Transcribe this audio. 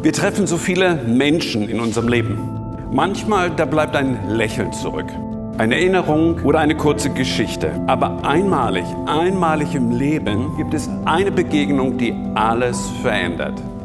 Wir treffen so viele Menschen in unserem Leben. Manchmal, da bleibt ein Lächeln zurück. Eine Erinnerung oder eine kurze Geschichte. Aber einmalig im Leben gibt es eine Begegnung, die alles verändert.